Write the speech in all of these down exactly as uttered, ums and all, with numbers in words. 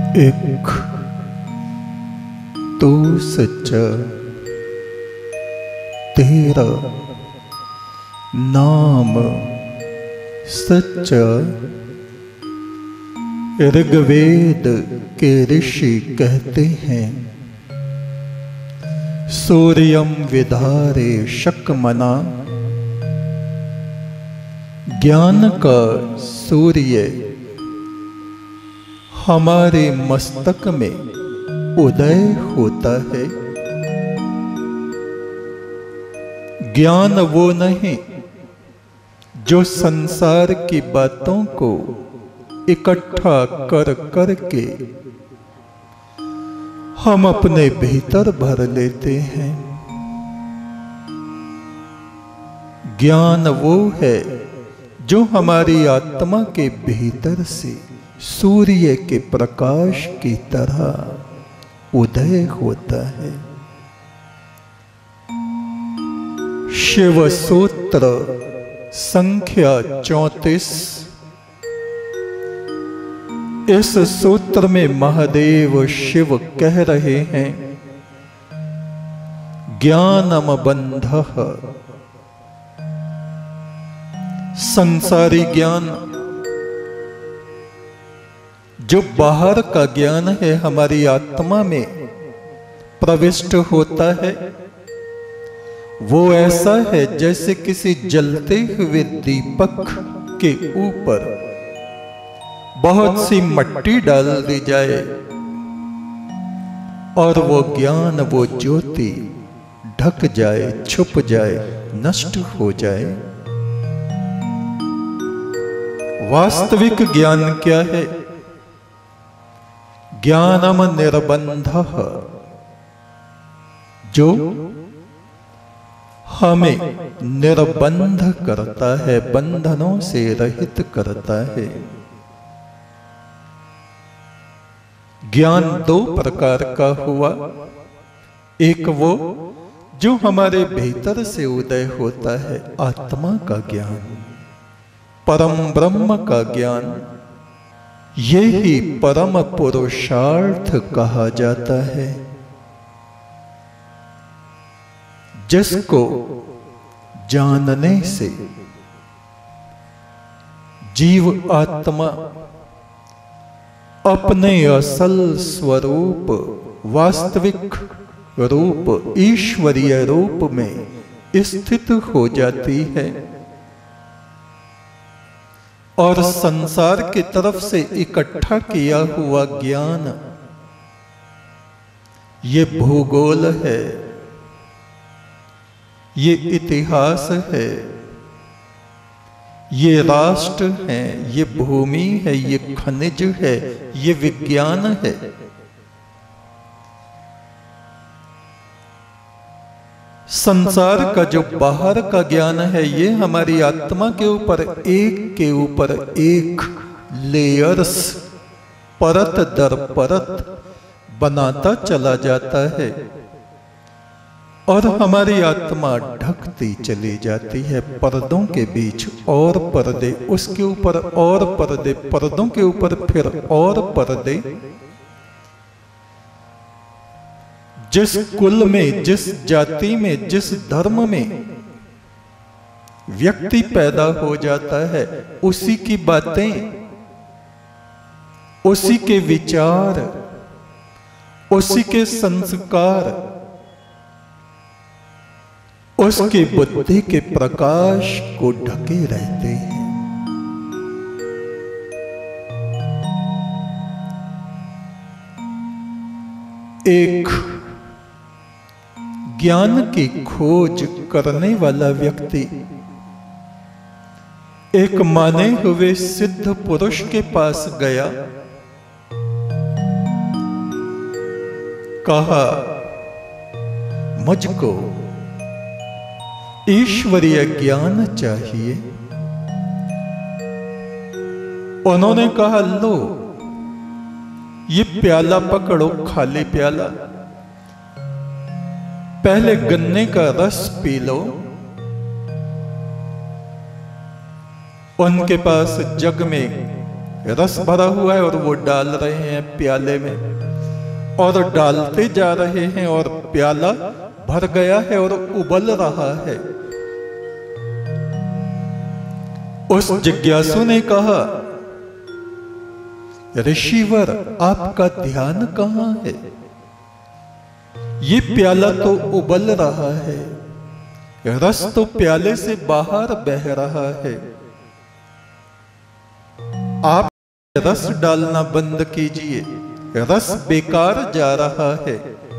एक तू सच्चा, तेरा नाम सच्चा। ऋग्वेद के ऋषि कहते हैं, सूर्यम विधारे शक्मना। ज्ञान का सूर्य हमारे मस्तक में उदय होता है। ज्ञान वो नहीं जो संसार की बातों को इकट्ठा कर कर के हम अपने भीतर भर लेते हैं। ज्ञान वो है जो हमारी आत्मा के भीतर से सूर्य के प्रकाश की तरह उदय होता है। शिव सूत्र संख्या चौंतीस। इस सूत्र में महादेव शिव कह रहे हैं, ज्ञानम बंधः। संसारी ज्ञान जो बाहर का ज्ञान है, हमारी आत्मा में प्रविष्ट होता है, वो ऐसा है जैसे किसी जलते हुए दीपक के ऊपर बहुत सी मिट्टी डाल दी जाए और वो ज्ञान, वो ज्योति ढक जाए, छुप जाए, नष्ट हो जाए। वास्तविक ज्ञान क्या है? ज्ञानम निर्बंधः, जो हमें निर्बंध करता है, बंधनों से रहित करता है। ज्ञान दो प्रकार का हुआ। एक वो जो हमारे भीतर से उदय होता है, आत्मा का ज्ञान, परम ब्रह्म का ज्ञान। यही परम पुरुषार्थ कहा जाता है, जिसको जानने से जीव आत्मा अपने असल स्वरूप, वास्तविक रूप, ईश्वरीय रूप में स्थित हो जाती है और संसार की तरफ से इकट्ठा किया हुआ ज्ञान, ये भूगोल है, ये इतिहास है, ये राष्ट्र है, ये भूमि है, ये खनिज है, ये विज्ञान है। संसार का जो बाहर का ज्ञान है, ये हमारी आत्मा के ऊपर एक के ऊपर एक लेयर्स, परत दर परत बनाता चला जाता है और हमारी आत्मा ढकती चली जाती है। पर्दों के बीच और पर्दे, उसके ऊपर और पर्दे, पर्दों के ऊपर फिर और पर्दे। जिस कुल में, जिस जाति में, जिस धर्म में व्यक्ति पैदा हो जाता है, उसी की बातें, उसी के विचार, उसी के संस्कार, उसकी बुद्धि के प्रकाश को ढके रहते हैं। एक ज्ञान की खोज करने वाला व्यक्ति एक माने हुए सिद्ध पुरुष के पास गया, कहा, मुझको ईश्वरीय ज्ञान चाहिए। उन्होंने कहा, लो ये प्याला पकड़ो, खाली प्याला, पहले गन्ने का रस पी लो। उनके पास जग में रस भरा हुआ है और वो डाल रहे हैं प्याले में, और डालते जा रहे हैं और प्याला भर गया है और उबल रहा है। उस जिज्ञासु ने कहा, ऋषिवर आपका ध्यान कहां है? ये प्याला तो उबल रहा है, रस तो प्याले से बाहर बह रहा है, आप रस डालना बंद कीजिए, रस बेकार जा रहा है।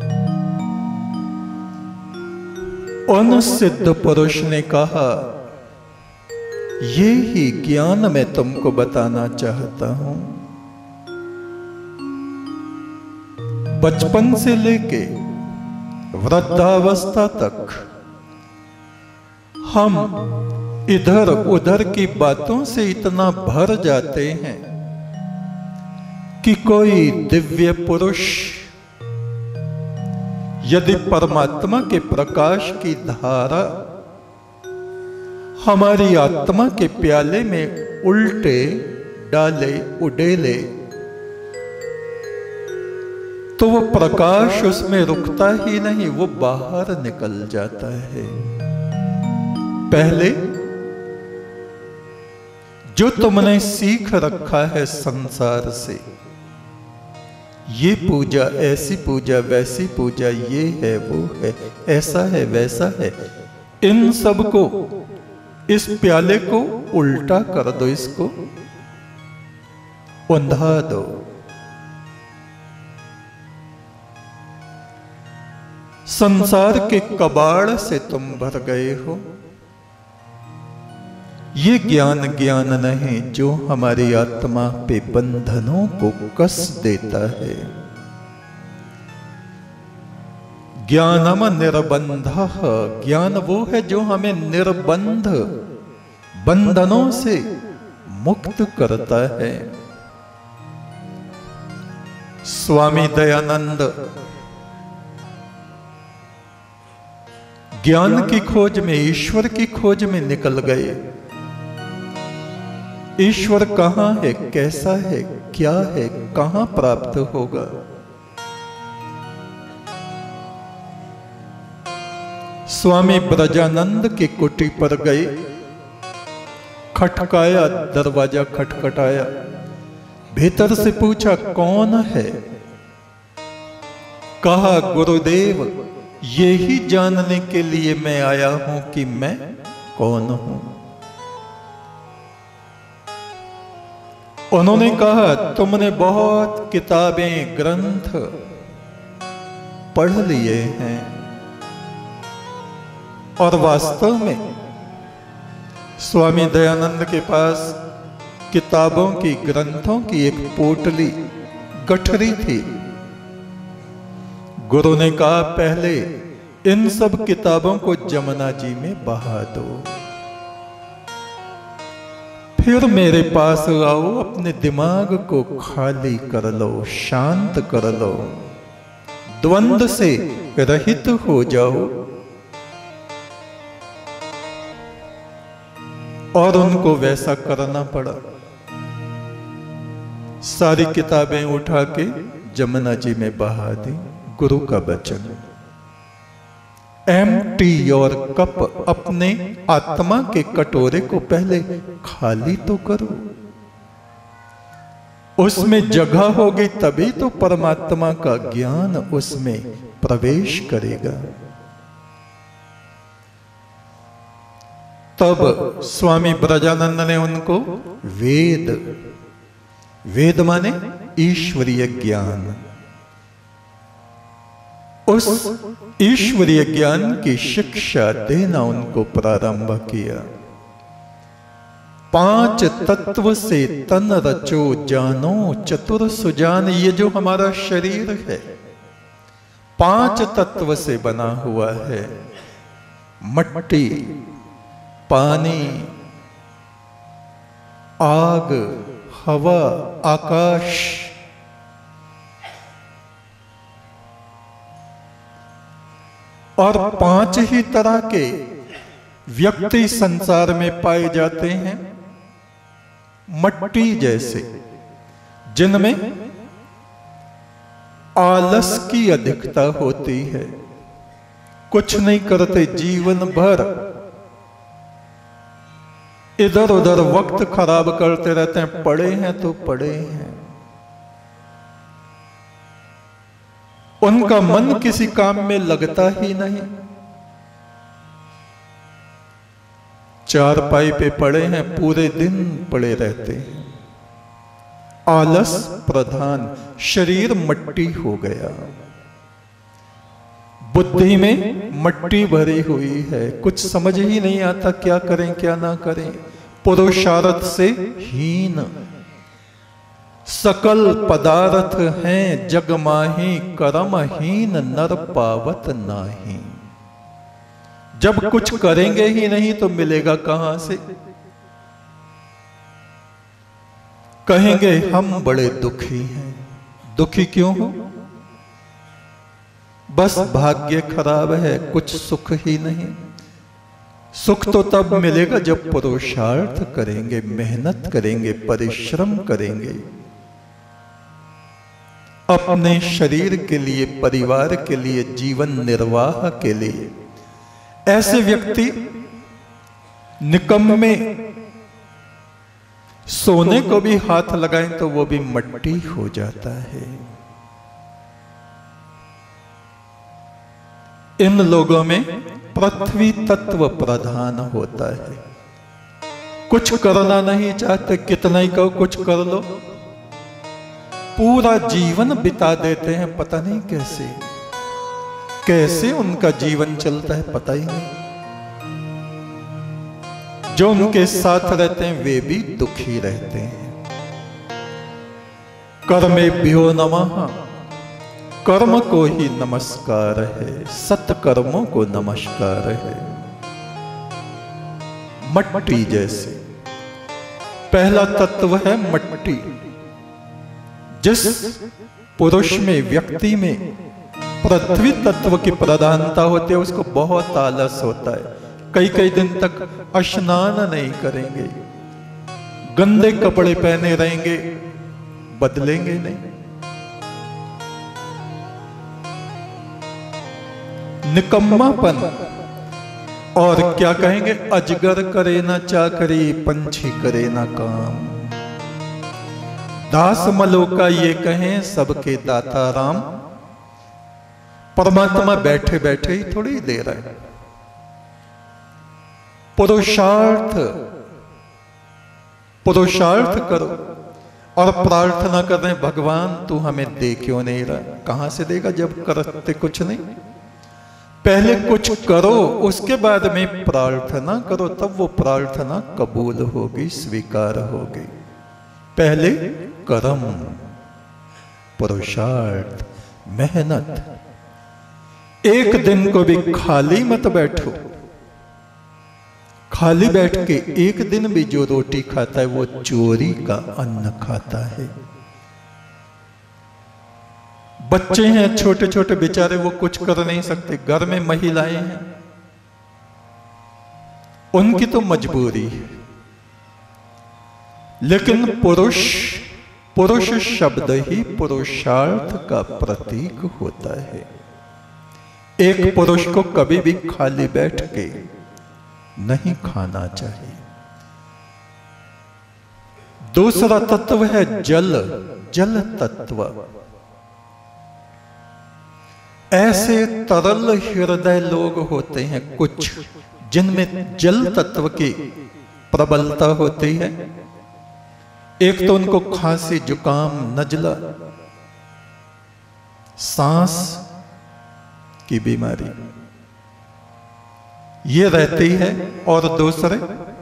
उन सिद्ध पुरुष ने कहा, ये ही ज्ञान मैं तुमको बताना चाहता हूं। बचपन से लेके वृद्धावस्था तक हम इधर उधर की बातों से इतना भर जाते हैं कि कोई दिव्य पुरुष यदि परमात्मा के प्रकाश की धारा हमारी आत्मा के प्याले में उल्टे डाले उडेले, तो वो प्रकाश उसमें रुकता ही नहीं, वो बाहर निकल जाता है। पहले जो तुमने सीख रखा है संसार से, ये पूजा, ऐसी पूजा, वैसी पूजा, ये है, वो है, ऐसा है, वैसा है, इन सब को, इस प्याले को उल्टा कर दो, इसको उंधा दो। संसार के कबाड़ से तुम भर गए हो। ये ज्ञान ज्ञान नहीं जो हमारी आत्मा पे बंधनों को कस देता है। ज्ञानम निर्बंध, ज्ञान वो है जो हमें निर्बंध, बंधनों से मुक्त करता है। स्वामी दयानंद ज्ञान की खोज में, ईश्वर की खोज में निकल गए। ईश्वर कहां है, कैसा है, क्या है, कहां प्राप्त होगा? स्वामी ब्रजानंद की कुटी पर गए, खटकाया, दरवाजा खटखटाया, भीतर से पूछा कौन है? कहा गुरुदेव, यही जानने के लिए मैं आया हूं कि मैं कौन हूं। उन्होंने कहा, तुमने बहुत किताबें, ग्रंथ पढ़ लिए हैं, और वास्तव में स्वामी दयानंद के पास किताबों की, ग्रंथों की एक पोटली, गठरी थी। गुरु ने कहा, पहले इन सब किताबों को जमुना जी में बहा दो, फिर मेरे पास आओ, अपने दिमाग को खाली कर लो, शांत कर लो, द्वंद्व से रहित हो जाओ। और उनको वैसा करना पड़ा। सारी किताबें उठा के जमुना जी में बहा दी। गुरु का वचन, एम्प्टी योर कप, अपने आत्मा के कटोरे को पहले खाली तो करो, उसमें जगह होगी तभी तो परमात्मा का ज्ञान उसमें प्रवेश करेगा। तब स्वामी ब्रजानंद ने उनको वेद, वेद माने ईश्वरीय ज्ञान, उस ईश्वरीय ज्ञान की शिक्षा देना उनको प्रारंभ किया। पांच तत्व से तन रचो जानो चतुर सुजान, ये जो हमारा शरीर है पांच तत्व से बना हुआ है। मट्टी, पानी, आग, हवा, आकाश। और पांच ही तरह के व्यक्ति संसार में पाए जाते हैं। मट्टी जैसे जिनमें आलस की अधिकता होती है, कुछ नहीं करते जीवन भर, इधर उधर वक्त खराब करते रहते हैं। पड़े हैं तो पड़े हैं, उनका मन किसी काम में लगता ही नहीं। चारपाई पे पड़े हैं, पूरे दिन पड़े रहते हैं। आलस प्रधान, शरीर मट्टी हो गया, बुद्धि में मट्टी भरी हुई है, कुछ समझ ही नहीं आता क्या करें क्या ना करें। पुरुषार्थ से हीन, सकल पदार्थ हैं जग माही, कर्महीन नर पावत नाही। जब कुछ करेंगे ही नहीं तो मिलेगा कहां से? कहेंगे हम बड़े दुखी हैं। दुखी क्यों हो? बस भाग्य खराब है, कुछ सुख ही नहीं। सुख तो तब मिलेगा जब पुरुषार्थ करेंगे, मेहनत करेंगे, परिश्रम करेंगे, अपने शरीर के लिए, परिवार के लिए, जीवन निर्वाह के लिए। ऐसे व्यक्ति निकम्मे सोने को भी हाथ लगाएं तो वो भी मट्टी हो जाता है। इन लोगों में पृथ्वी तत्व प्रधान होता है। कुछ करना नहीं चाहते, कितना ही कहो कुछ कर लो, पूरा जीवन बिता देते हैं, पता नहीं कैसे कैसे उनका जीवन चलता है पता ही नहीं। जो उनके साथ रहते हैं वे भी दुखी रहते हैं। कर्मेभ्यो नमः, कर्म को ही नमस्कार है, सत्कर्मों को नमस्कार है। मट्टी जैसे पहला तत्व है मट्टी। जिस पुरुष में, व्यक्ति में पृथ्वी तत्व की प्रधानता होती है उसको बहुत आलस होता है। कई कई दिन तक स्नान नहीं करेंगे, गंदे कपड़े पहने रहेंगे, बदलेंगे नहीं। निकम्मापन। और क्या कहेंगे? अजगर करे ना चाकरी, पंछी करे ना काम। दास मलोका ये कहें सबके दाता राम। परमात्मा बैठे बैठे ही थोड़ी दे रहा है। पुरुषार्थ पुरुषार्थ करो और प्रार्थना कर रहे हैं भगवान तू हमें दे क्यों नहीं रहा? कहां से देगा जब करते कुछ नहीं? पहले कुछ करो, उसके बाद में प्रार्थना करो, तब वो प्रार्थना कबूल होगी, स्वीकार होगी। पहले कर्म, पुरुषार्थ, मेहनत। एक दिन को भी खाली मत बैठो। खाली बैठ के एक दिन भी जो रोटी खाता है वो चोरी का अन्न खाता है। बच्चे हैं छोटे छोटे बेचारे, वो कुछ कर नहीं सकते। घर में महिलाएं हैं, उनकी तो मजबूरी है। लेकिन पुरुष, पुरुष शब्द ही पुरुषार्थ का प्रतीक होता है। एक पुरुष को कभी भी खाली बैठ के नहीं खाना चाहिए। दूसरा तत्व है जल, जल तत्व। ऐसे तरल हृदय लोग होते हैं कुछ, जिनमें जल तत्व की प्रबलता होती है। एक तो उनको खांसी, जुकाम, नजला, सांस की बीमारी ये रहती है। और दूसरे,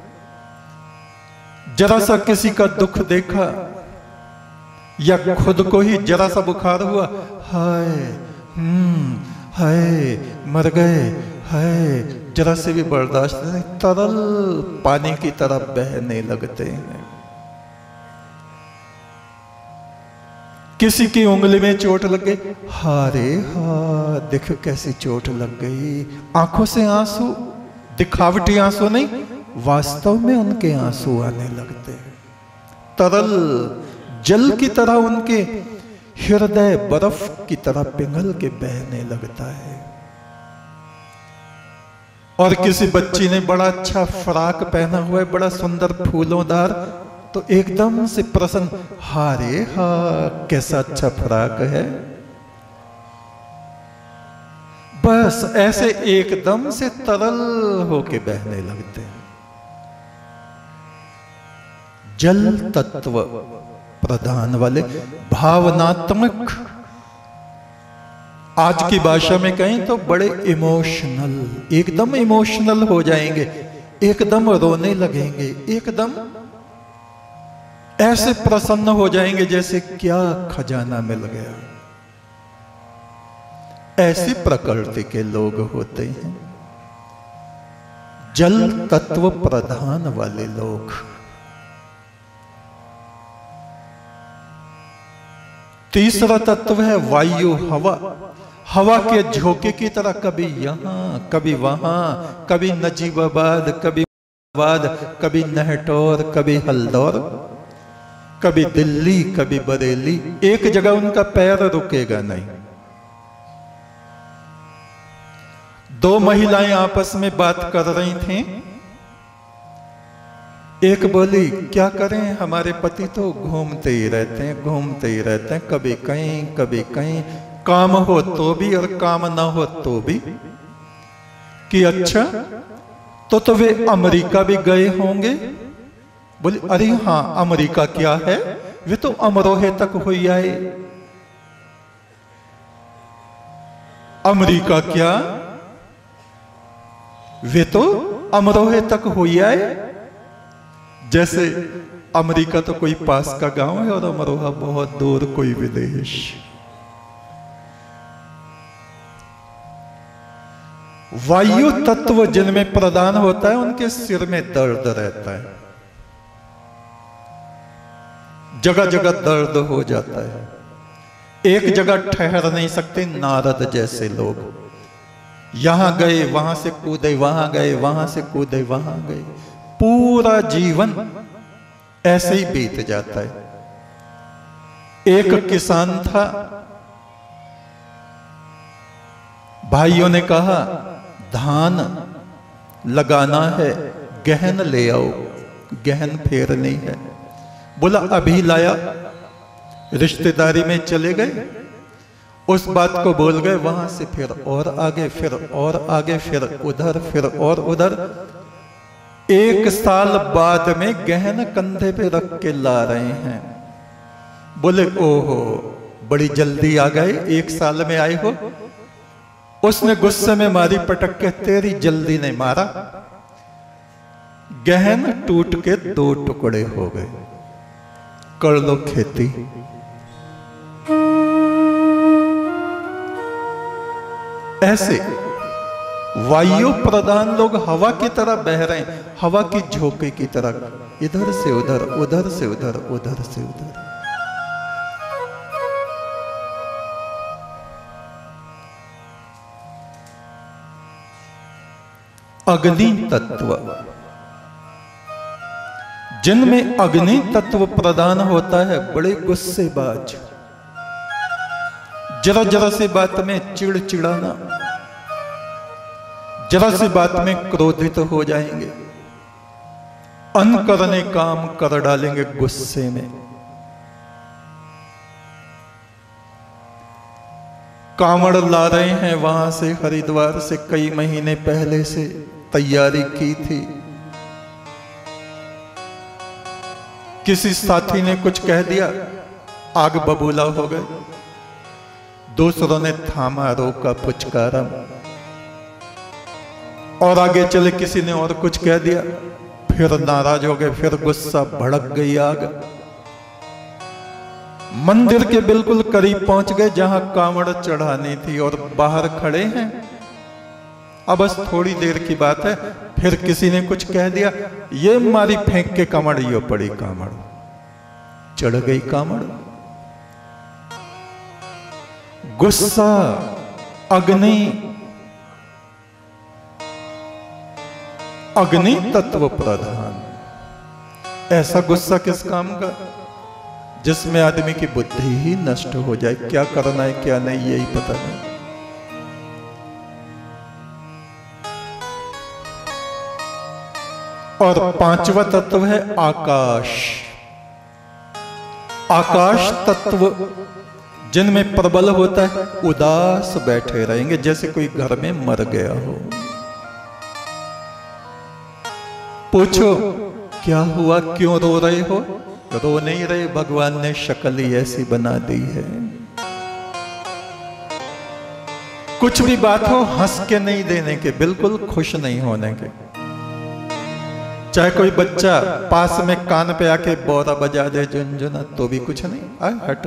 जरा सा किसी का दुख देखा या खुद को ही जरा सा बुखार हुआ, हाय हम्म हाय मर गए, हाय, जरा से भी बर्दाश्त नहीं, तरल पानी की तरह बहने लगते हैं। किसी की उंगली में चोट लग गई, हारे हा देख कैसी चोट लग गई। आंखों से आंसू, दिखावटी आंसू नहीं, वास्तव में उनके आंसू आने लगते हैं। तरल जल की तरह उनके हृदय बर्फ की तरह पिघल के बहने लगता है। और किसी बच्ची ने बड़ा अच्छा फ्रॉक पहना हुआ है, बड़ा सुंदर फूलोंदार, तो एकदम से प्रसन्न, हारे हा कैसा अच्छा फ्रॉक है। बस ऐसे एकदम से तरल होके बहने लगते हैं। जल तत्व प्रधान वाले, भावनात्मक, आज की भाषा में कहें तो बड़े इमोशनल, एकदम इमोशनल हो जाएंगे, एकदम रोने लगेंगे, एकदम ऐसे प्रसन्न हो जाएंगे जैसे क्या खजाना मिल गया। ऐसी प्रकृति के लोग होते हैं जल तत्व प्रधान वाले लोग। तीसरा तत्व है वायु, हवा। हवा के झोंके की तरह कभी यहां कभी वहां, कभी नजीबाबाद कभी बाद, कभी नहटौर कभी हल्दौर, कभी दिल्ली कभी बरेली, एक जगह उनका पैर रुकेगा नहीं। दो महिलाएं आपस में बात कर रही थीं। एक बोली, क्या करें, हमारे पति तो घूमते ही रहते हैं, घूमते ही रहते हैं, कभी कहीं कभी कहीं, काम हो तो भी और काम ना हो तो भी। कि अच्छा, तो तो वे अमेरिका भी गए होंगे। बोले, अरे हां, अमेरिका क्या है, वे तो अमरोहे तक हो आए। अमेरिका क्या, वे तो अमरोहे तक हो आए। जैसे अमेरिका तो कोई पास का गांव है और अमरोहा बहुत दूर कोई विदेश। वायु तत्व जिनमें प्रदान होता है उनके सिर में दर्द रहता है, जगह जगह दर्द हो जाता है, एक जगह ठहर नहीं सकते। नारद जैसे लोग यहां गए वहां से कूदे, वहां गए वहां से कूदे, वहां गए, पूरा जीवन ऐसे ही बीत जाता है। एक किसान था, भाइयों ने कहा धान लगाना है, गहन ले आओ, गहन फेरनी है। बोला अभी लाया। रिश्तेदारी में चले गए, उस बात को बोल गए, वहां से फिर और आगे, फिर और आगे, फिर उधर, फिर और उधर। एक साल बाद में गहन कंधे पे रख के ला रहे हैं। बोले ओहो, बड़ी जल्दी आ गए, एक साल में आए हो। उसने गुस्से में मारी पटक के, तेरी जल्दी ने मारा। गहन टूट के दो टुकड़े हो गए। कर लो खेती। ऐसे वायु प्रधान लोग हवा की तरह बह रहे हैं, हवा की झोंके की तरह, इधर से उधर, उधर से उधर, उधर से उधर। अग्नि तत्व, जिनमें अग्नि तत्व प्रदान होता है, बड़े गुस्सेबाज, जरा जरा सी बात में चिड़चिड़ाना, जरा सी बात में क्रोधित हो जाएंगे, अनकरने काम कर डालेंगे गुस्से में। कांवड़ ला रहे हैं वहां से, हरिद्वार से, कई महीने पहले से तैयारी की थी। किसी साथी ने कुछ कह दिया, आग बबूला हो गए। दूसरों ने थामा, रोका, पुचकारा, और आगे चले किसी ने और कुछ कह दिया, फिर नाराज हो गए, फिर गुस्सा भड़क गई आग। मंदिर के बिल्कुल करीब पहुंच गए जहां कांवड़ चढ़ानी थी, और बाहर खड़े हैं। अब बस थोड़ी देर की बात है, फिर किसी ने कुछ कह दिया, ये मारी फेंक के कांवड़ यो पड़ी कांवड़, चढ़ गई कांवड़। गुस्सा, अग्नि, अग्नि तत्व प्रधान। ऐसा गुस्सा किस काम का? जिसमें आदमी की बुद्धि ही नष्ट हो जाए, क्या करना है क्या नहीं यही पता नहीं। और पांचवा तत्व है आकाश। आकाश तत्व जिनमें प्रबल होता है उदास बैठे रहेंगे, जैसे कोई घर में मर गया हो। पूछो क्या हुआ, क्यों रो रहे हो? रो नहीं रहे, भगवान ने शक्ल ही ऐसी बना दी है। कुछ भी बात हो हंस के नहीं देने के, बिल्कुल खुश नहीं होने के। चाहे कोई बच्चा पास में कान पे आके बोरा बजा दे झुनझुना तो भी कुछ नहीं, आ हट।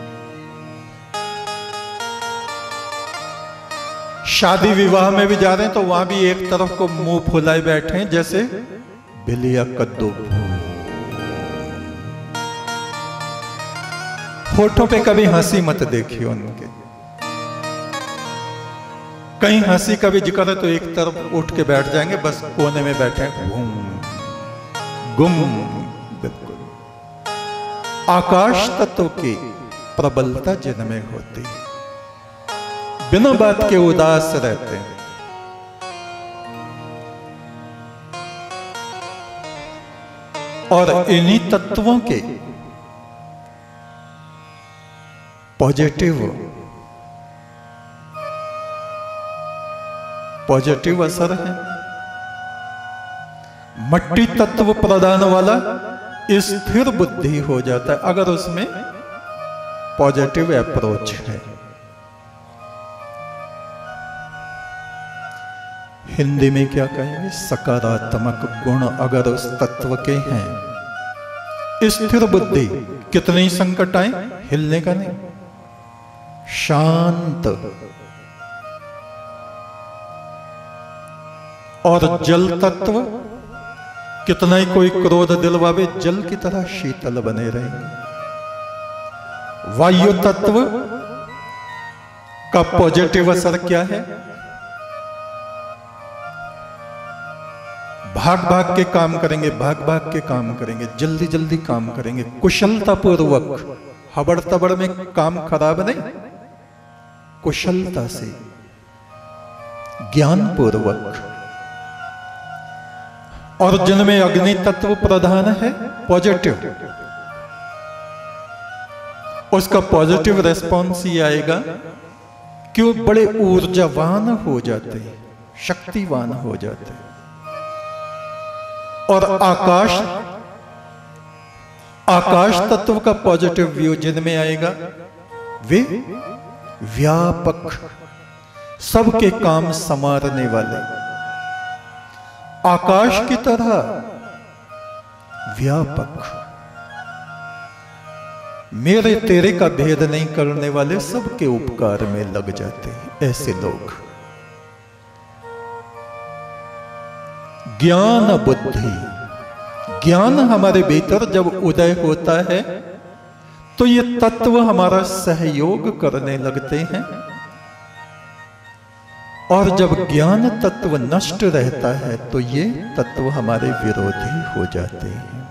शादी विवाह में भी जा रहे हैं तो वहां भी एक तरफ को मुंह फुलाए बैठे हैं जैसे बिलिया कद्दू। होठों पे कभी हंसी मत देखिए उनके। कहीं हंसी का भी जिक्र है तो एक तरफ उठ के बैठ जाएंगे, बस कोने में बैठे घूम गुम। बिल्कुल आकाश तत्व की प्रबलता जिनमें होती, बिना बात के उदास रहते हैं। और इन्हीं तत्वों के पॉजिटिव पॉजिटिव असर है। मट्टी तत्व प्रदान वाला स्थिर बुद्धि हो जाता है अगर उसमें पॉजिटिव अप्रोच है। हिंदी में क्या कहेंगे, सकारात्मक गुण अगर उस तत्व के हैं। स्थिर बुद्धि, कितने ही संकट आए हिलने का नहीं, शांत। और जल तत्व, कितना ही कोई क्रोध दिलवावे जल की तरह शीतल बने रहेंगे। वायु तत्व का पॉजिटिव असर क्या है, भाग भाग के काम करेंगे, भाग भाग के काम करेंगे, जल्दी जल्दी काम करेंगे, कुशलता पूर्वक। हबड़ तबड़ में काम खराब नहीं, कुशलता से, ज्ञान पूर्वक। और जिनमें अग्नि तत्व प्रधान है पॉजिटिव, उसका पॉजिटिव रेस्पॉन्स ये आएगा कि वो बड़े ऊर्जावान हो जाते हैं, शक्तिवान हो जाते हैं। और आकाश आकाश तत्व का पॉजिटिव व्यू जिनमें आएगा वे व्यापक, सबके काम संवारने वाले, आकाश की तरह व्यापक, मेरे तेरे का भेद नहीं करने वाले, सबके उपकार में लग जाते हैं ऐसे लोग। ज्ञान बुद्धि, ज्ञान हमारे भीतर जब उदय होता है तो ये तत्व हमारा सहयोग करने लगते हैं। और जब ज्ञान तत्व नष्ट रहता है तो ये तत्व हमारे विरोधी हो जाते हैं।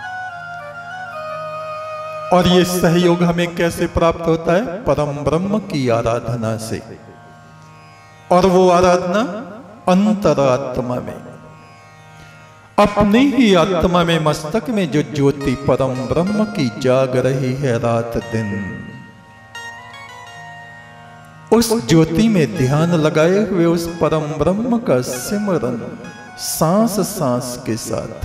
और ये सहयोग हमें कैसे प्राप्त होता है? परम ब्रह्म की आराधना से। और वो आराधना अंतरात्मा में, अपनी ही आत्मा में, मस्तक में जो ज्योति परम ब्रह्म की जाग रही है रात दिन, उस ज्योति में ध्यान लगाए हुए उस परम ब्रह्म का सिमरन सांस सांस के साथ,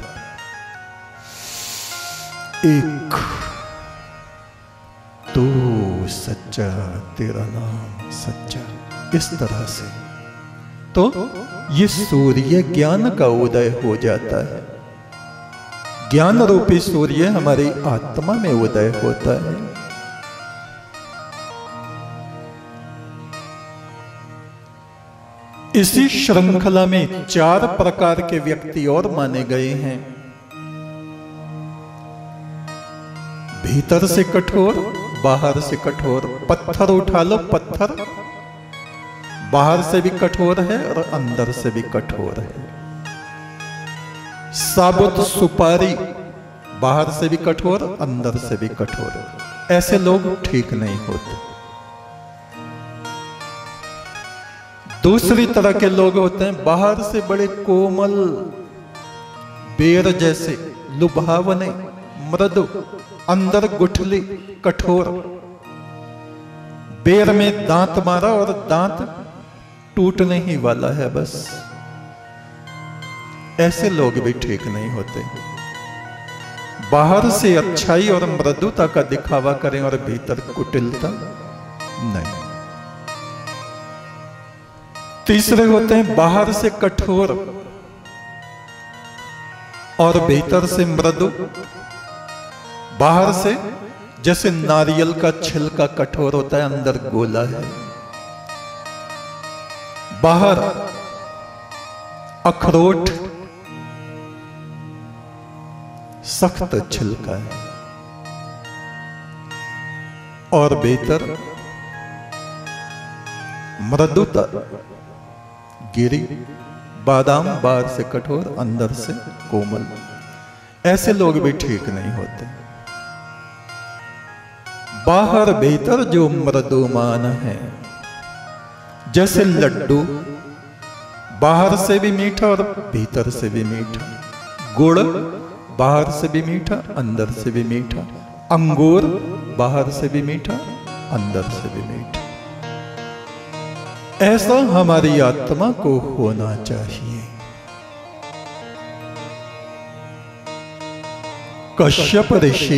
एक तू सच्चा, तेरा नाम सच्चा, इस तरह से तो ये सूर्य ज्ञान का उदय हो जाता है। ज्ञान रूपी सूर्य हमारी आत्मा में उदय होता है। इसी श्रृंखला में चार प्रकार के व्यक्ति और माने गए हैं। भीतर से कठोर, बाहर से कठोर। पत्थर उठा लो, पत्थर बाहर से भी कठोर है और अंदर से भी कठोर है। साबुत सुपारी बाहर से भी कठोर, अंदर से भी कठोर। ऐसे लोग ठीक नहीं होते। दूसरी तरह के लोग होते हैं बाहर से बड़े कोमल, बेर जैसे, लुभावने, मृदु, अंदर गुठली, कठोर। बेर में दांत मारा और दांत टूटने ही वाला है बस। ऐसे लोग भी ठीक नहीं होते। बाहर से अच्छाई और मृदुता का दिखावा करें और भीतर कुटिलता नहीं। तीसरे होते हैं बाहर से कठोर और भीतर से मृदु। बाहर से जैसे नारियल का छिलका कठोर होता है, अंदर गोला है। बाहर अखरोट सख्त छिलका है और भीतर मृदुता, गिरी, बादाम, बाहर से कठोर, अंदर से कोमल। ऐसे लोग भी ठीक नहीं होते। बाहर भीतर जो मृदुमान है, जैसे लड्डू, बाहर से भी मीठा और भीतर से भी मीठा। गुड़ बाहर से भी मीठा, अंदर से भी मीठा। अंगूर बाहर से भी मीठा, अंदर से भी मीठा। ऐसा हमारी आत्मा को होना चाहिए। कश्यप ऋषि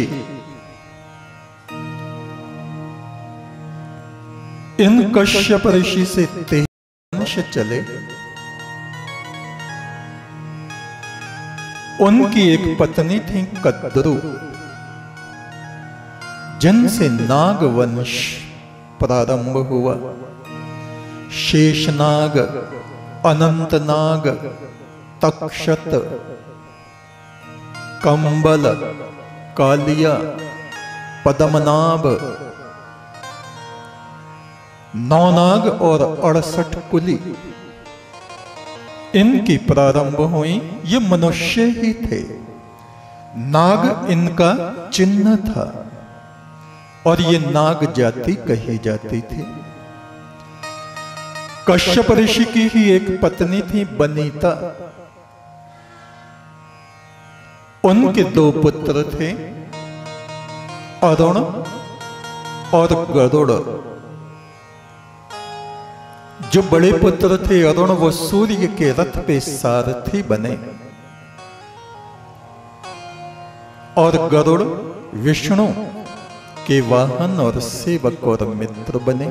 इन कश्यप ऋषि से तेज चले। उनकी एक पत्नी थी कद्रू, जिनसे नागवंश प्रारंभ हुआ। शेषनाग, अनंतनाग, तक्षत, कंबल, कालिया, पद्मनाभ, नौनाग और अड़सठ कुली, इनकी प्रारंभ हुई। ये मनुष्य ही थे। नाग इनका चिन्ह था और ये नाग जाति कही जाती थी। कश्यप ऋषि की ही एक पत्नी थी बनीता। उनके दो पुत्र थे, अरुण और गरुड़। जो बड़े पुत्र थे अरुण, वो सूर्य के रथ पे सारथी बने और गरुड़ विष्णु के वाहन और सेवक और मित्र बने।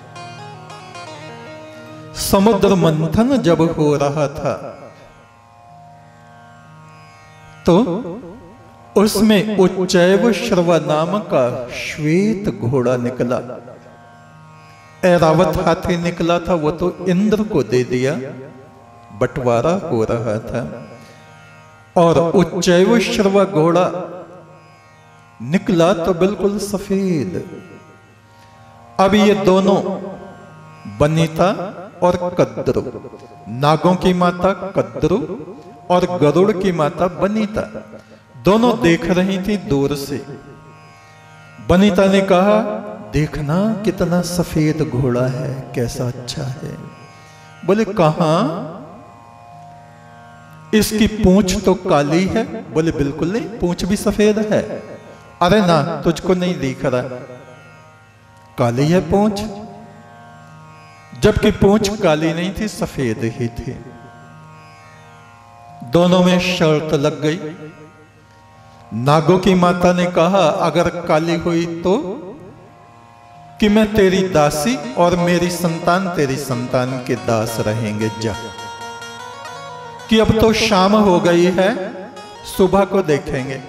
समुद्र मंथन जब हो रहा था तो उसमें उच्चैव श्रवा नाम का श्वेत घोड़ा निकला। ऐरावत हाथी निकला था, वो तो इंद्र को दे दिया, बंटवारा हो रहा था। और उच्चैव श्रवा घोड़ा निकला तो बिल्कुल सफेद। अब ये दोनों बनीता और कद्रू, नागों की माता कद्रू और गरुड़ की माता बनीता, दोनों देख रही थी दूर से। बनीता ने कहा, देखना कितना सफेद घोड़ा है, कैसा अच्छा है। बोले कहां? इसकी पूंछ तो काली है। बोले बिल्कुल नहीं, पूंछ भी सफेद है। अरे ना, तुझको नहीं दिख रहा, काली है पूंछ। जबकि पूंछ काली नहीं थी, सफेद ही थी। दोनों में शर्त लग गई। नागों की माता ने कहा, अगर काली हुई तो कि मैं तेरी दासी और मेरी संतान तेरी संतान के दास रहेंगे। जा कि अब तो शाम हो गई है, सुबह को देखेंगे।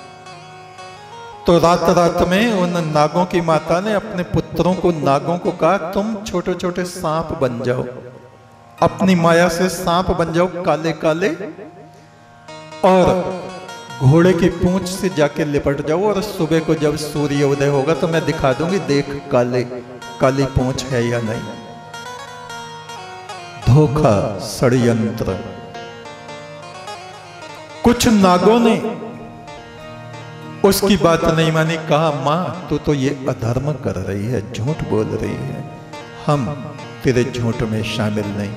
तो रात रात में उन नागों की माता ने अपने पुत्रों को, नागों को कहा, तुम छोटे छोटे सांप बन जाओ, अपनी माया से सांप बन जाओ काले काले, और घोड़े की पूंछ से जाके लिपट जाओ। और सुबह को जब सूर्य उदय होगा तो मैं दिखा दूंगी, देख काले काली पूंछ है या नहीं। धोखा, षड्यंत्र। कुछ नागों ने उसकी बात नहीं मानी। कहा मां तू तो ये अधर्म कर रही है, झूठ बोल रही है, हम तेरे झूठ में शामिल नहीं।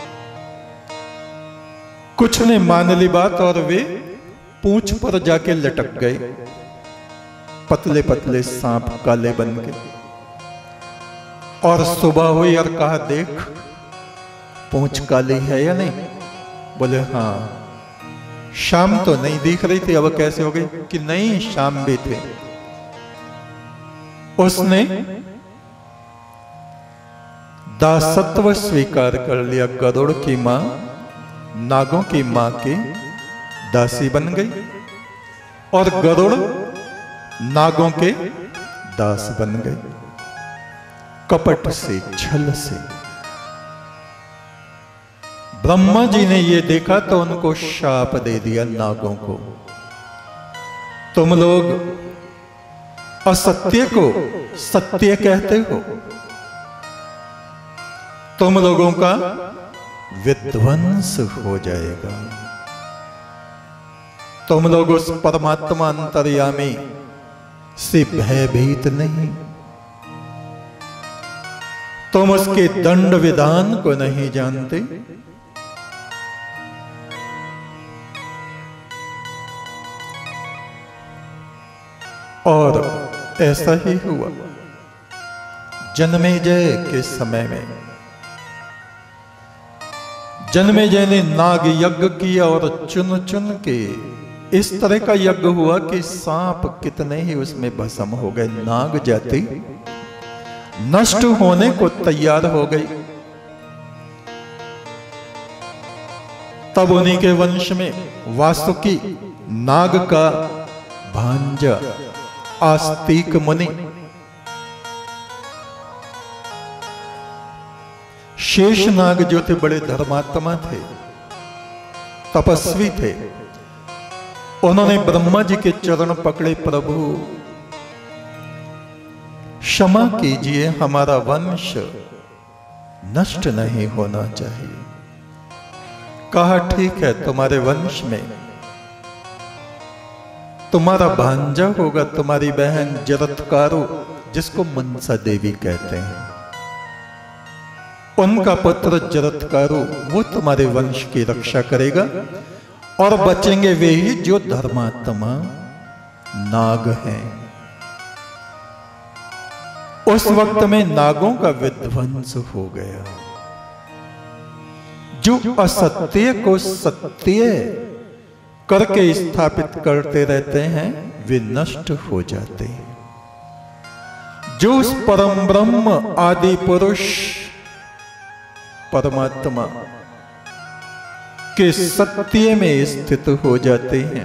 कुछ ने मान ली बात और वे पूंछ पर जाके लटक गए। पतले पतले सांप काले बन गए। और सुबह हुई और कहा देख पूंछ काली है या नहीं? बोले हाँ। शाम तो नहीं दिख रही थी, अब कैसे हो गई? कि नहीं शाम भी थे। उसने दासत्व स्वीकार कर लिया। गरुड़ की मां नागों की मां की दासी बन गई और गरुड़ नागों के दास बन गए। कपट से, छल से। ब्रह्मा जी ने ये देखा तो उनको शाप दे दिया नागों को। तुम लोग असत्य को सत्य कहते हो, तुम लोगों का विध्वंस हो जाएगा। तुम लोग उस परमात्मा अंतर्यामी से भयभीत नहीं, तुम उसके दंड विधान को नहीं जानते। और ऐसा ही हुआ। जन्मेजय के समय में जन्मेजय ने नाग यज्ञ किया और चुन चुन के इस तरह का यज्ञ हुआ कि सांप कितने ही उसमें भस्म हो गए। नाग जाति नष्ट होने को तैयार हो गई। तब उन्हीं के वंश में वासुकी नाग का भांजा आस्तिक मुनि शेषनाग जो थे बड़े धर्मात्मा थे, तपस्वी थे। उन्होंने ब्रह्मा जी के चरण पकड़े, प्रभु क्षमा कीजिए, हमारा वंश नष्ट नहीं होना चाहिए। कहा ठीक है, तुम्हारे वंश में तुम्हारा भांजा होगा, तुम्हारी बहन जरत्कारु जिसको मनसा देवी कहते हैं, उनका पुत्र जरत्कारु वो तुम्हारे वंश की रक्षा करेगा और बचेंगे वे ही जो धर्मात्मा नाग हैं। उस वक्त में नागों का विध्वंस हो गया। जो असत्य को सत्य करके स्थापित करते रहते हैं वे नष्ट हो जाते हैं। जो उस परम ब्रह्म आदि पुरुष परमात्मा के सत्य में स्थित हो जाते हैं,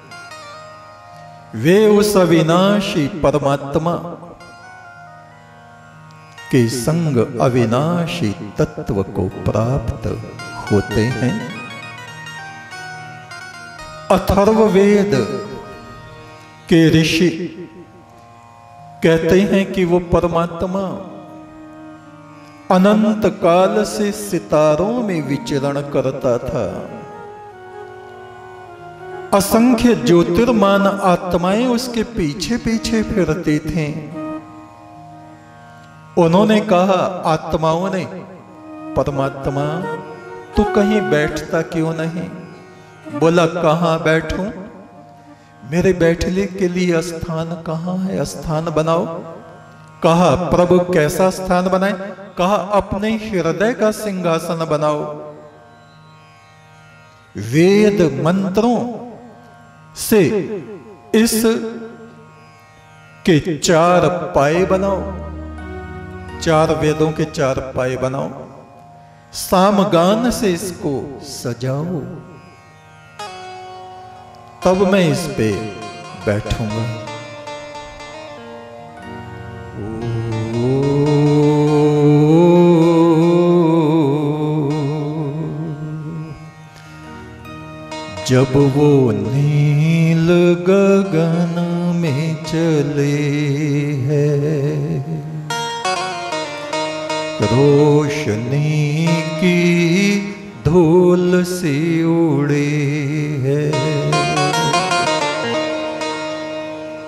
वे उस अविनाशी परमात्मा के संग अविनाशी तत्व को प्राप्त होते हैं। अथर्ववेद के ऋषि कहते हैं कि वो परमात्मा अनंत काल से सितारों में विचरण करता था। असंख्य ज्योतिर्मान आत्माएं उसके पीछे पीछे फिरती थीं। उन्होंने कहा, आत्माओं ने, परमात्मा तू कहीं बैठता क्यों नहीं? बोला कहां बैठूं? मेरे बैठने के लिए स्थान कहां है? स्थान बनाओ। कहा प्रभु कैसा स्थान बनाए? कहा अपने हृदय का सिंहासन बनाओ। वेद मंत्रों से इस के चार पाए बनाओ, चार वेदों के चार पाए बनाओ, सामगान से इसको सजाओ, तब मैं इस पे बैठूंगा। जब वो नील गगन में चले हैं, रोशनी की धूल सी उड़े है,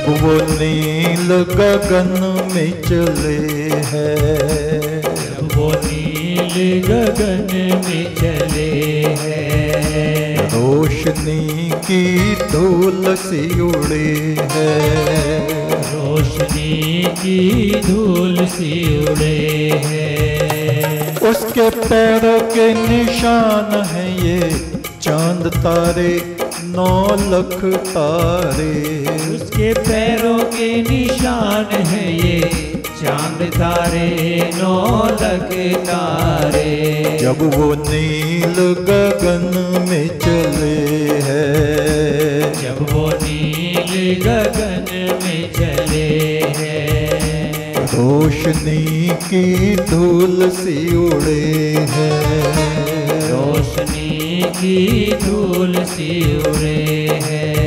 जब वो नील गगन में चले हैं, जब वो नील गगन में चले हैं, रोशनी की धूल सी उड़े हैं, रोशनी की धूल सी उड़े हैं। उसके पैरों के निशान हैं ये चांद तारे नौ लख तारे, उसके पैरों के निशान है ये चांद तारे नौ लख तारे। जब वो नील गगन में चले हैं, जब वो नील गगन में चले हैं, रोशनी की धूल सी उड़े हैं, रोशनी की धूल सी उड़े हैं।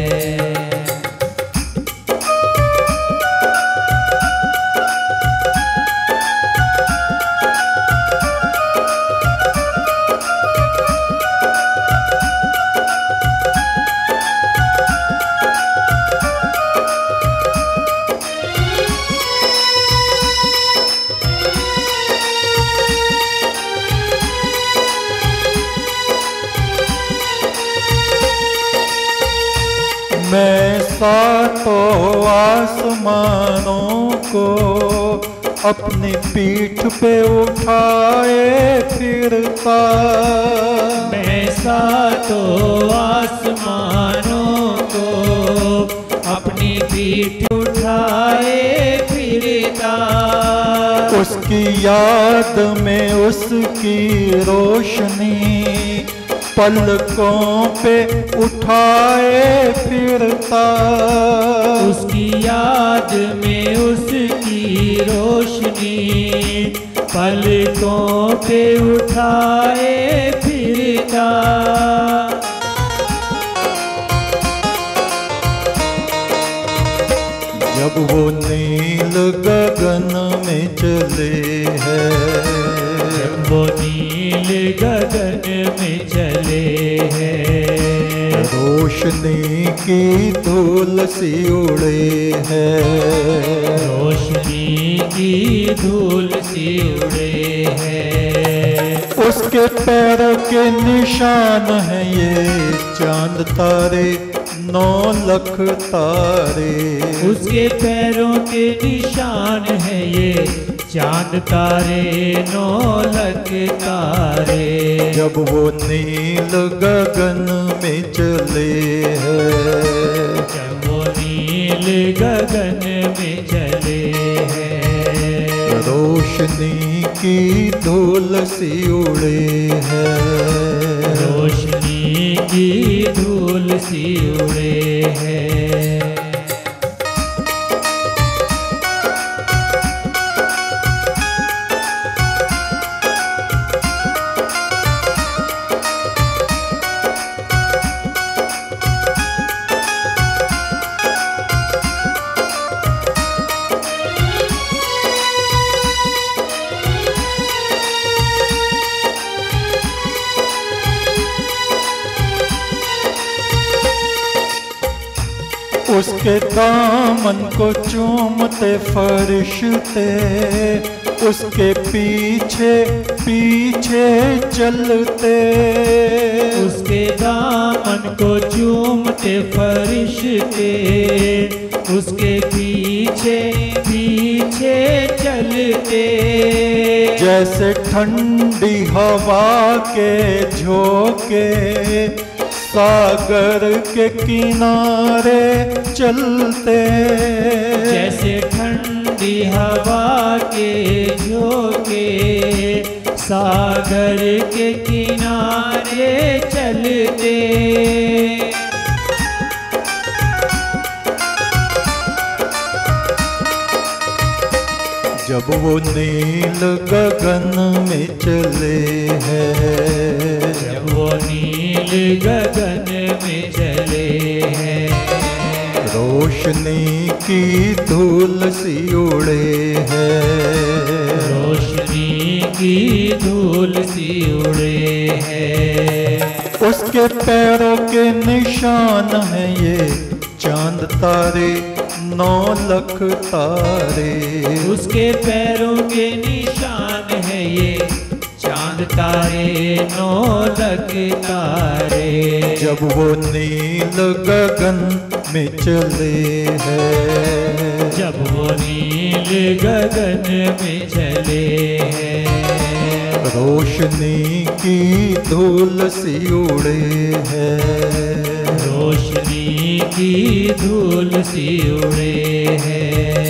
मैं सातों आसमानों को अपनी पीठ पे उठाए फिरता, मैं सातों आसमानों को अपनी पीठ उठाए फिरता, उसकी याद में उसकी रोशनी पलकों पे उठाए फिरता, उसकी याद में उसकी रोशनी पलकों पे उठाए फिरता। जब वो नील गगन में चले हैं, जब वो नील गगन में चले हैं, रोशनी की धूल सी उड़े हैं, रोशनी की धूल सी उड़े हैं। उसके पैरों के निशान हैं ये चांद तारे नौ लख तारे, उसके पैरों के निशान है ये चांद तारे नौ लख तारे। जब वो नील गगन में चले हैं, जब वो नील गगन में चले हैं, रोशनी की धूल सी उड़े हैं, रोशनी की धूल सी उड़े हैं। उसके दामन को चूमते फरिश्ते उसके पीछे पीछे चलते, उसके दामन को चूमते फरिश्ते उसके पीछे पीछे चलते, जैसे ठंडी हवा के झोंके सागर के किनारे चलते, जैसे ठंडी हवा के झोंके सागर के किनारे चलते। जब वो नील गगन में चले हैं, जब वो नील गगन में चले हैं, रोशनी की धूल सी उड़े हैं, रोशनी की धूल सी उड़े हैं। उसके पैरों के निशान हैं ये चांद तारे नौ लख तारे। उसके पैरों के निशान है ये चांद तारे नौ लख तारे। जब वो नील गगन में चले हैं, जब वो नील गगन में चले हैं, रोशनी की धूल सी उड़े हैं, रोशनी की धूल सी उड़े हैं।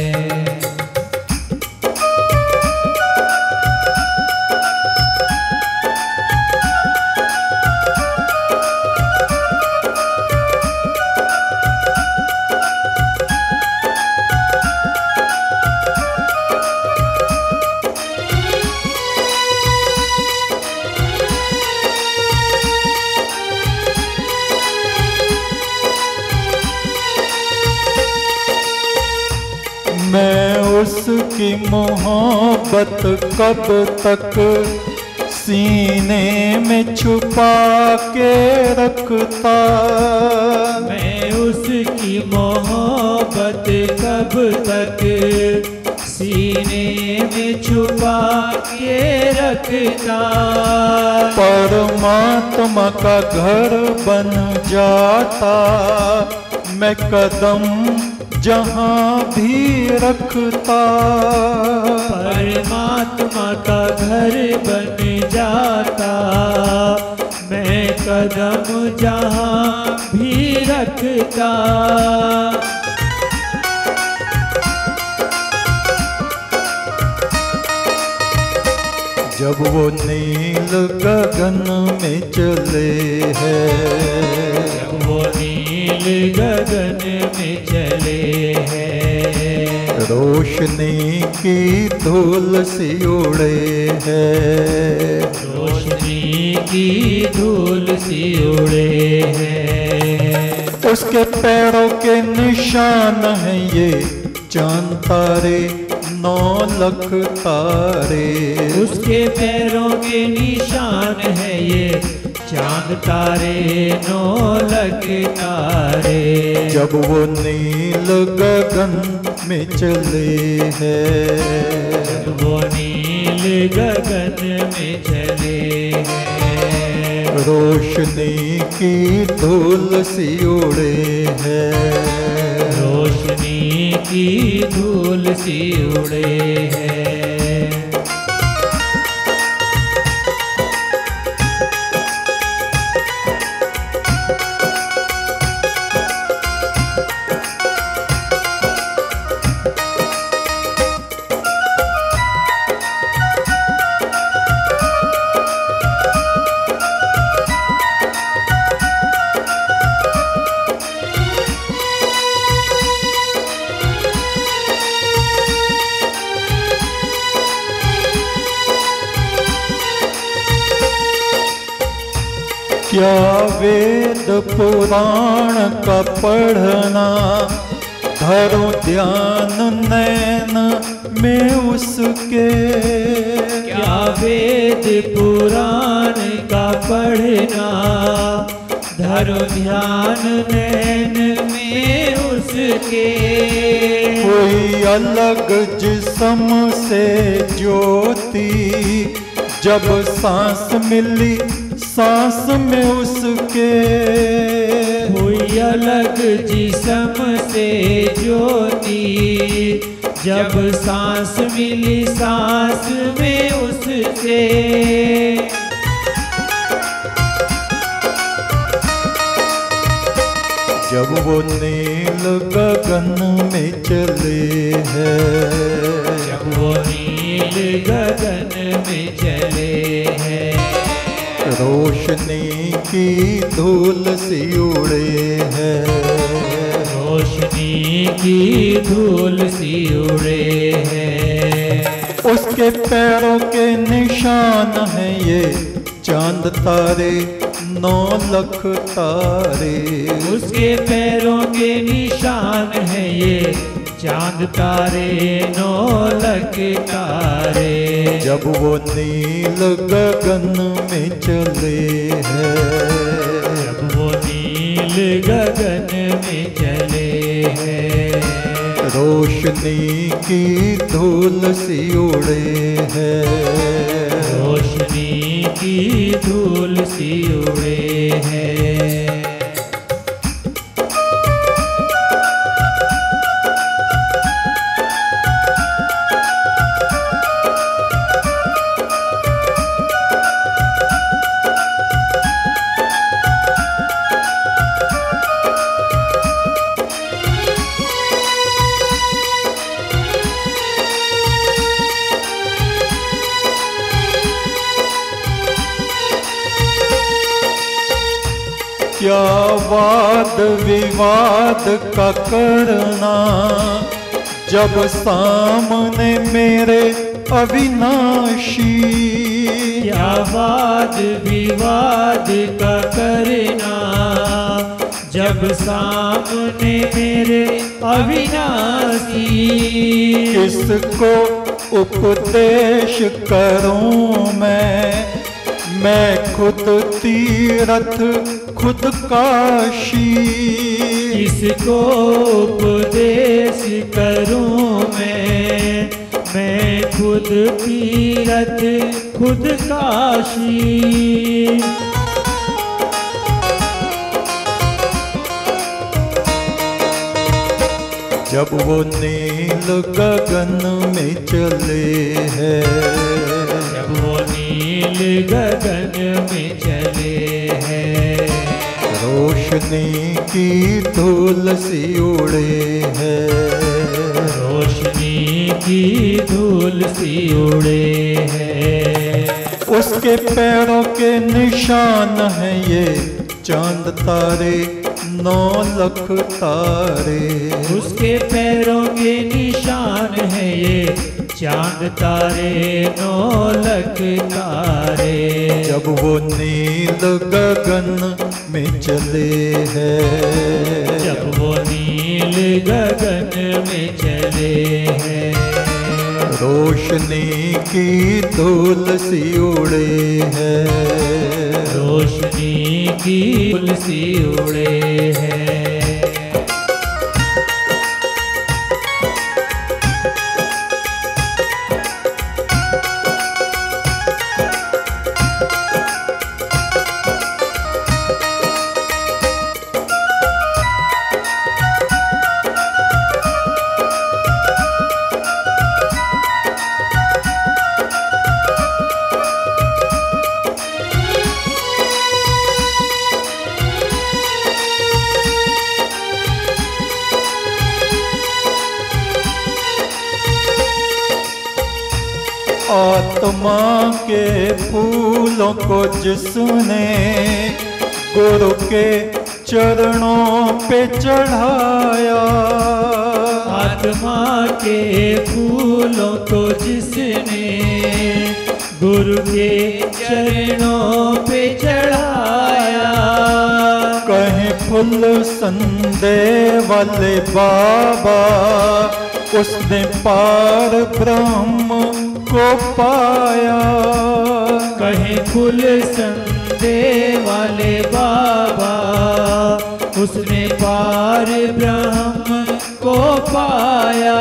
मैं उसकी मोहब्बत कब तक सीने में छुपा के रखता। मैं उसकी मोहब्बत कब तक सीने में छुपा के रखता। परमात्मा का घर बन जाता मैं कदम जहाँ भी रखता। परमात्मा का घर बन जाता मैं कदम जहाँ भी रखता। जब वो नील गगन में चले हैं, जब वो नील गगन में चले हैं, रोशनी की धूल सी उड़े हैं, रोशनी की धूल सी उड़े हैं। उसके पैरों के निशान हैं ये चांद तारे नौ लख तारे। उसके पैरों के निशान है ये चांद तारे नौ लख तारे। जब वो नील गगन में चले हैं, जब वो नील गगन में चले हैं, रोशनी की धूल सी उड़े हैं, रोशनी की धूल सी उड़े हैं। क्या वेद पुराण का पढ़ना धरो ध्यान नैन में उसके। क्या वेद पुराण का पढ़ना धरो ध्यान नैन में उसके। कोई अलग जिस्म से ज्योति जब सांस मिली सांस में उसके। कोई अलग जिस्म से ज्योति जब सांस मिली सांस में उससे। जब वो नील गगन में चले हैं, जब वो नील गगन में चले हैं, रोशनी की धूल सी उड़े हैं, रोशनी की धूल सी उड़े हैं। उसके पैरों के निशान हैं ये चांद तारे नौ लख तारे। उसके पैरों के निशान है ये चांद तारे नौ लख तारे। जब वो नील गगन में चले हैं, जब वो नील गगन में चले हैं, रोशनी की धूल सी उड़े है, रोशनी की धूल सी उड़े है। क्या वाद विवाद का करना जब सामने मेरे अविनाशी, क्या वाद विवाद का करना जब सामने मेरे अविनाशी। किसको उपदेश करूं मैं, मैं खुद तीरथ खुद काशी। किसको उपदेश करूं मैं, मैं खुद तीरथ खुद काशी। जब वो नील गगन में चले हैं, जब वो नील गगन में चले हैं, रोशनी की धूल सी उड़े है, रोशनी की धूल सी उड़े है। उसके पैरों के निशान हैं ये चांद तारे नौ लख तारे, उसके पैरों के निशान है ये चांद तारे नौ लख तारे। जब वो नील गगन में चले हैं, जब वो नील गगन में चले हैं, रोशनी की धूल सी उड़े है, रोशनी की धूल सी उड़े है। आत्मा के फूलों को जिसने गुरु के चरणों पे चढ़ाया, आत्मा के फूलों को जिसने गुरु के चरणों पे चढ़ाया, कहीं फुल संदे वाले बाबा उसने पार ब्रह्म को पाया। कहीं फूल संदे वाले बाबा उसने पार ब्रह्म को पाया।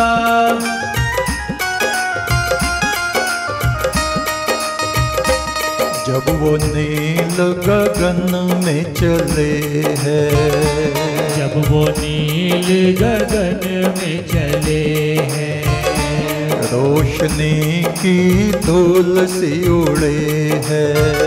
जब वो नील गगन में चले हैं, जब वो नील गगन में चले हैं, रोशनी की धूल सी उड़े है,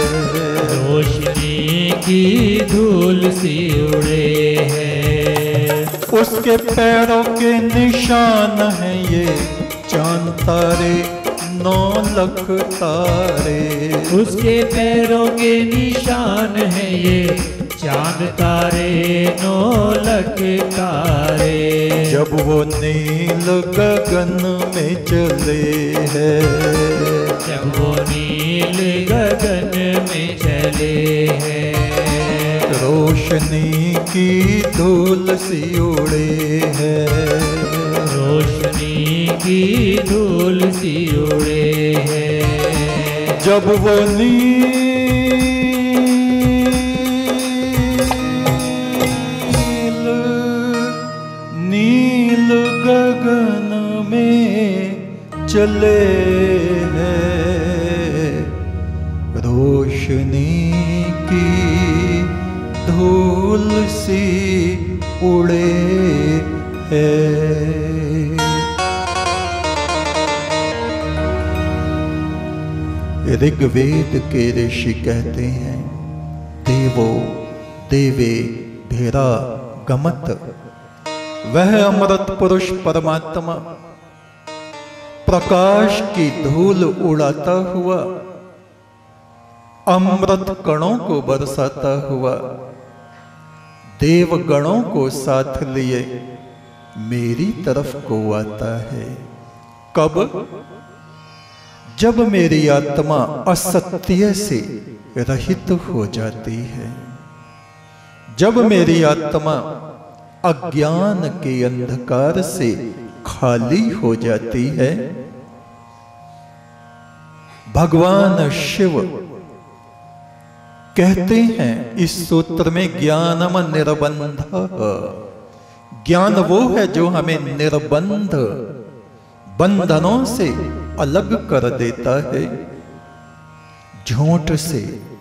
रोशनी की धूल सी उड़े है। उसके पैरों के निशान हैं ये चांद तारे नौ लख तारे, उसके पैरों के निशान हैं ये चांद तारे नौ लख तारे। जब वो नील गगन में चले हैं, जब वो नील गगन में चले हैं, रोशनी की धूल सी उड़े है, रोशनी की धूल सी उड़े है। जब वो नील नील चले हैं, रोशनी की धूल सी उड़े हैं। ऋग्वेद के ऋषि कहते हैं, देवो देवे भेरा गमत, वह अमृत पुरुष परमात्मा प्रकाश की धूल उड़ाता हुआ, अमृत कणों को बरसाता हुआ, देवगणों को साथ लिए मेरी तरफ को आता है। कब? जब मेरी आत्मा असत्य से रहित हो जाती है, जब मेरी आत्मा अज्ञान के अंधकार से खाली हो जाती है। भगवान शिव कहते हैं इस सूत्र में, ज्ञानम निर्बंध, ज्ञान वो है जो हमें निर्बंध बंधनों से अलग कर देता है। झूठ से,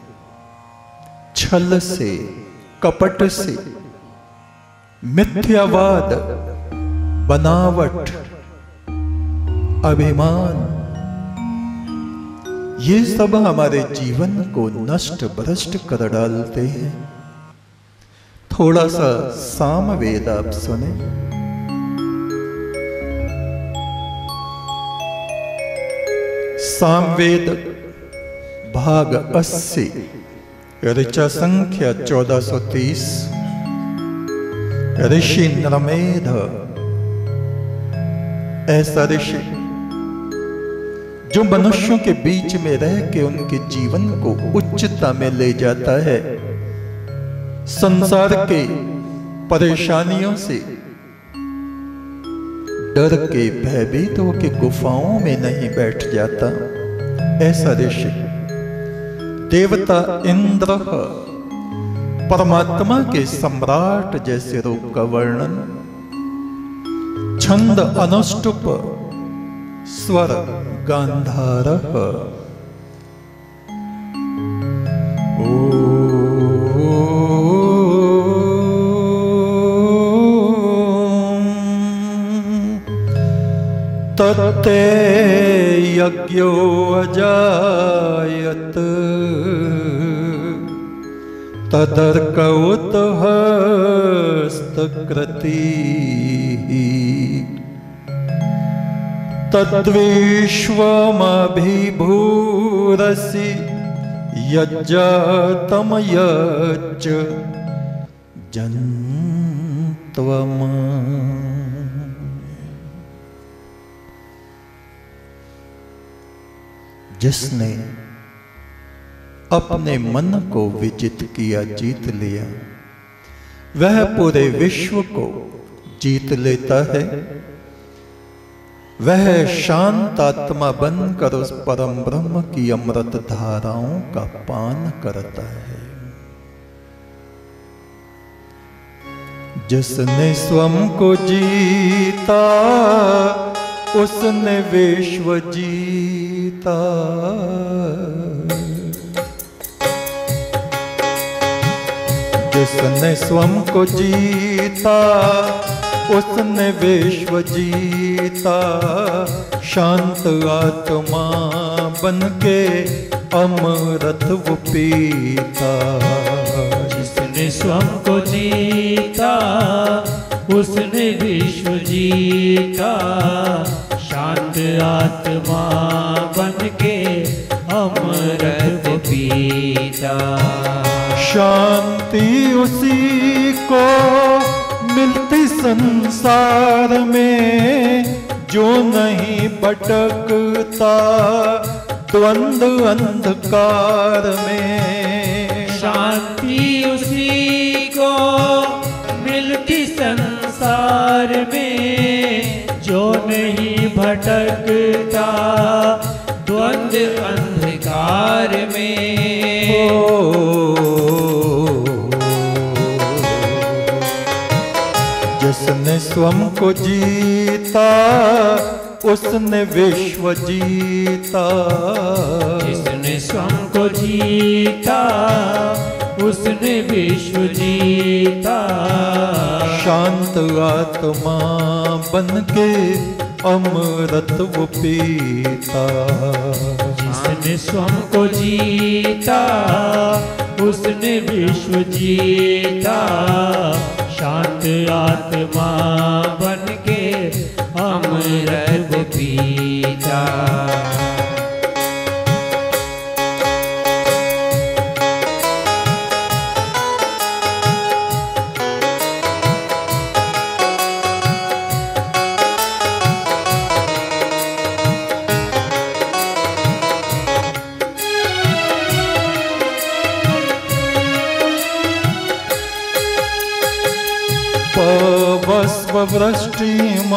छल से, कपट से, मिथ्यावाद, बनावट, अभिमान, ये सब हमारे जीवन को नष्ट भ्रष्ट कर डालते हैं। थोड़ा सा सामवेद आप सुने। सामवेद भाग अस्सी, ऋचा संख्या चौदह सौ तीस। ऋषि नरमेध, ऐसा ऋषि जो मनुष्यों के बीच में रह के उनके जीवन को उच्चता में ले जाता है, संसार के परेशानियों से डर के भयभीत होके गुफाओं में नहीं बैठ जाता। ऐसा ऋषि देवता इंद्र परमात्मा के सम्राट जैसे रूप का वर्णन, छंद अनुष्टुप, स्वर गांधार, ओ तत्ते यज्ञो अजायत, तदर्क उत हस्तकृति, तद्विश्वमभिभूरसि यज्जातम यज्ज जन्त्वम्। जिसने अपने मन को विजित किया, जीत लिया, वह पूरे विश्व को जीत लेता है। वह शांत आत्मा बनकर उस परम ब्रह्म की अमृत धाराओं का पान करता है। जिसने स्वयं को जीता, उसने विश्व जीता। जिसने स्वयं को जीता, उसने विश्व जीता। शांत आत्मा बनके अमृत वो पीता। जिसने स्वयं को जीता, उसने विश्व जीता। शांत आत्मा बनके अमृत पीता। शांति उसी को मिलती संसार में, जो नहीं भटकता द्वंद्व अंधकार में। शांति उसी को मिलती संसार में, जो नहीं भटकता द्वंद्व अंधकार में। ओ, जिसने स्वयं को जीता, उसने विश्व जीता, जिसने स्वयं को जीता उसने विश्व जीता। शांत आत्मा बनके अमृत वो पीता, जिसने स्वयं को जीता उसने विश्व जीता। शांत आत्मा बनके अमृत वो पीता। पवस्व वृष्टिमा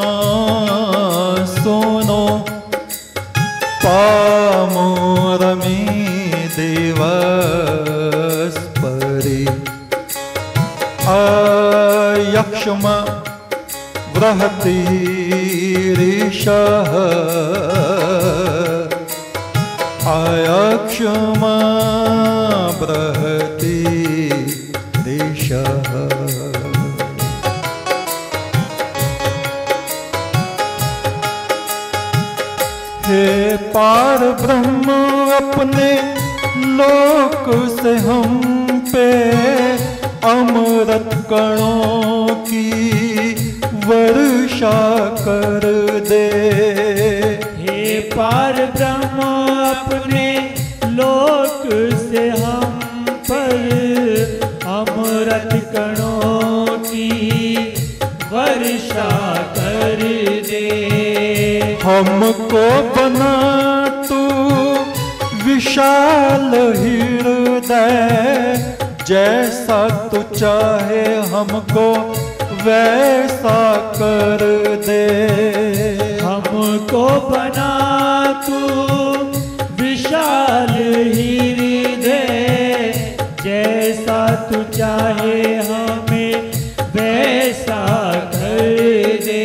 सोनो पामोरमी देवस परि अयक्षमा बृहति ऋषः अयक्षमा बृहति ऋषः। हे पार ब्रह्म अपने लोक से हम पे अमृत कणों की वर्षा कर दे। हे पार ब्रह्म अपने लोक से हम पर अमृत कणों की वर्षा कर दे। हमको बना तू विशाल हृदय, जैसा तू चाहे हमको वैसा कर दे। हमको बना तू विशाल हृदय, जैसा तू चाहे हमें वैसा कर दे।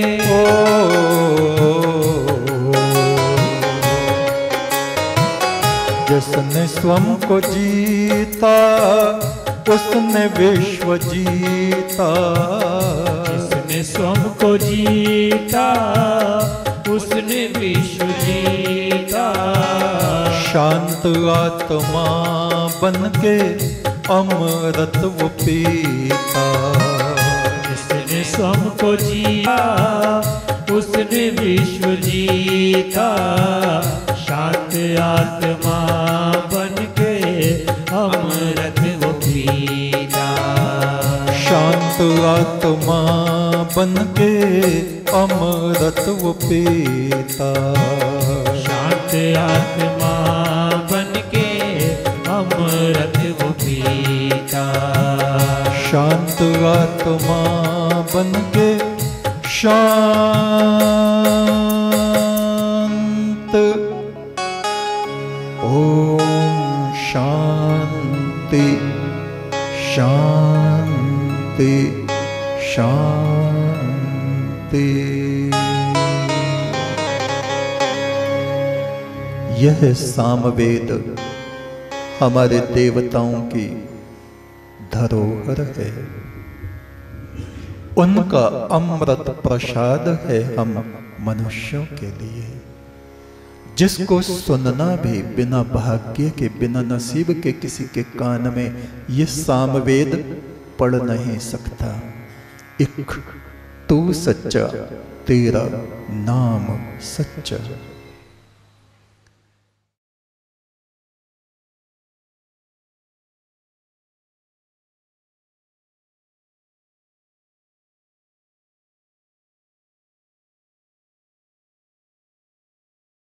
जिसने स्वयं को जीता उसने विश्व जीता, जिसने स्वयं को जीता उसने विश्व जीता। शांत आत्मा बनके अमृत वो पीता, जिसने स्वयं को जीता उसने विश्व जीता। शांत आत्मा बनके अमृत वो पीता। शांत आत्मा बनके अमृत वो पीता। शांत आत्मा बनके अमृत वो पीता। शांत आत्मा बनके शांत ओम शांति शांति शांति। यह सामवेद हमारे देवताओं की धरोहर है, उनका अमृत प्रसाद है हम मनुष्यों के लिए, जिसको सुनना भी बिना भाग्य के, बिना नसीब के किसी के कान में ये सामवेद पढ़ नहीं सकता। इक तू सच्चा, तेरा नाम सच्चा।